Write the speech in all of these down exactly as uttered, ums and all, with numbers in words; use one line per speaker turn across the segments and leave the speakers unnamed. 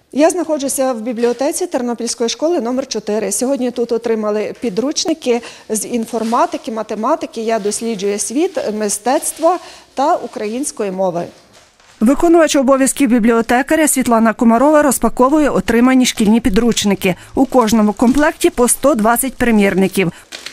Я знаходжуся в бібліотеці Тернопільської школи номер чотири. Сьогодні тут отримали підручники з інформатики, математики, «Я досліджую світ», мистецтва та української мови. Виконувач обов'язків бібліотекаря Світлана Комарова розпаковує отримані шкільні підручники. У кожному комплекті по сто двадцять примірників.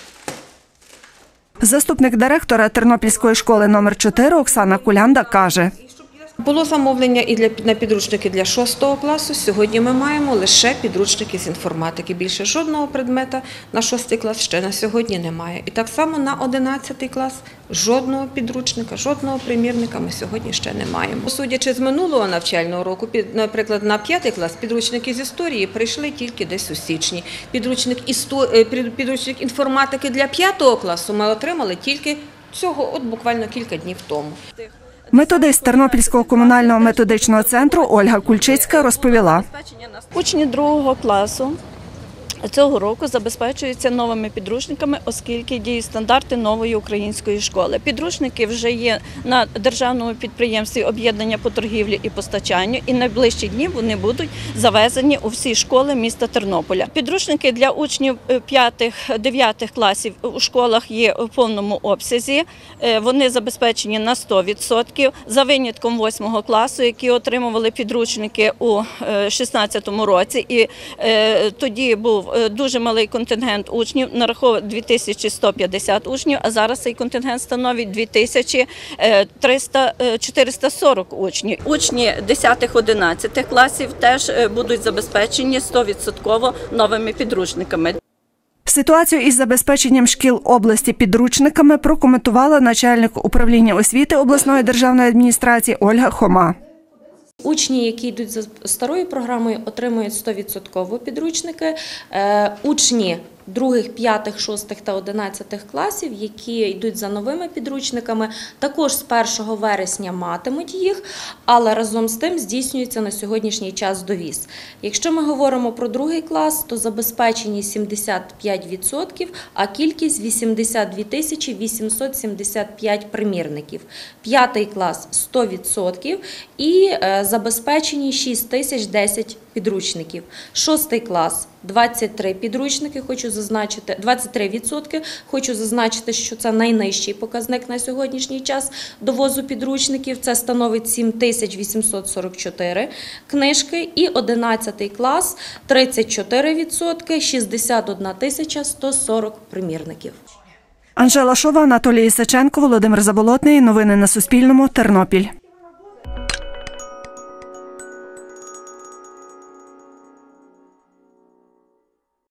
Заступник директора Тернопільської школи номер чотири Оксана Кулянда каже:
Було замовлення і для, на підручники для шостого класу. Сьогодні ми маємо лише підручники з інформатики. Більше жодного предмета на шостий клас ще на сьогодні немає. І так само на одинадцятий клас жодного підручника, жодного примірника ми сьогодні ще не маємо. Судячи з минулого навчального року, наприклад, на п'ятий клас підручники з історії прийшли тільки десь у січні. Підручник, істо... підручник інформатики для п'ятого класу ми отримали тільки цього, от буквально кілька днів тому.
Методист Тернопільського комунального методичного центру Ольга Кульчицька розповіла:
Учні другого класу цього року забезпечуються новими підручниками, оскільки діють стандарти нової української школи. Підручники вже є на державному підприємстві об'єднання по торгівлі і постачанню, і найближчі дні вони будуть завезені у всі школи міста Тернополя. Підручники для учнів п'ятих-дев'ятих класів у школах є у повному обсязі. Вони забезпечені на сто відсотків, за винятком восьмого класу, які отримували підручники у шістнадцятому році. І тоді був дуже малий контингент учнів, нараховував дві тисячі сто п'ятдесят учнів, а зараз цей контингент становить дві тисячі чотириста сорок учнів. Учні десятих-одинадцятих класів теж будуть забезпечені сто відсотків новими підручниками.
Ситуацію із забезпеченням шкіл області підручниками прокоментувала начальник управління освіти обласної державної адміністрації Ольга Хома.
Учні, які йдуть за старою програмою, отримують сто відсотків підручники. Учні других, п'ятих, шостих та одинадцятих класів, які йдуть за новими підручниками, також з першого вересня матимуть їх, але разом з тим здійснюється на сьогоднішній час довіз. Якщо ми говоримо про другий клас, то забезпечені сімдесят п'ять відсотків, а кількість вісімдесят дві тисячі вісімсот сімдесят п'ять примірників. П'ятий клас – сто відсотків і забезпечені шість тисяч десять підручників. Шостий клас – двадцять три підручники, хочу зазначити, двадцять три відсотки. Хочу зазначити, що це найнижчий показник на сьогоднішній час довозу підручників. Це становить сім тисяч вісімсот сорок чотири книжки. І одинадцятий клас – тридцять чотири відсотки, шістдесят одна тисяча сто сорок примірників.
Анжела Шова, Анатолій Ісаченко, Володимир Заболотний. Новини на Суспільному. Тернопіль.